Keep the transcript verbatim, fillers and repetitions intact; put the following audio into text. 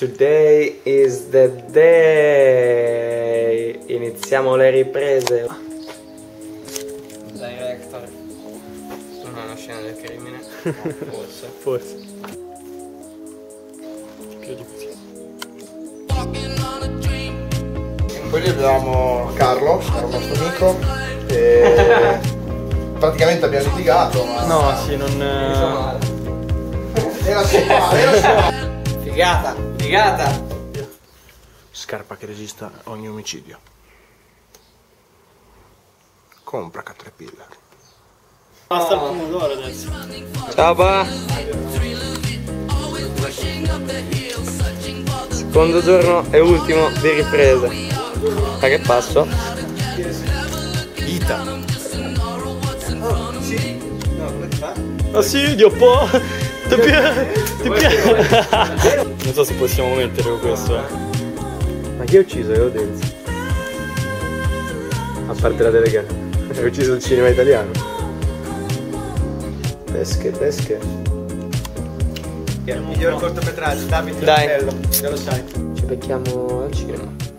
Today is the day. Iniziamo le riprese. Director. Non è una scena del crimine. No, forse. Forse. Più di così. Poi abbiamo Carlo, era un nostro amico, e praticamente abbiamo litigato, ma... No, sì, non... Era sciopare, era sciopare. Figata, figata. Scarpa che resista a ogni omicidio. Compra Caterpillar. Basta il pomodoro adesso. Ciao pa. Secondo giorno e ultimo di riprese. A che passo? Ita. Ah sì, Dio po'. Ti piace? Ti piace? Non so se possiamo mettere con questo, eh. Ma chi ha ucciso Eudenzi? A parte la delega. Hai ucciso il cinema italiano. Pesche, pesche. Il miglior cortometraggio, Davide Dai. Bello, già lo sai. Ci becchiamo al cinema.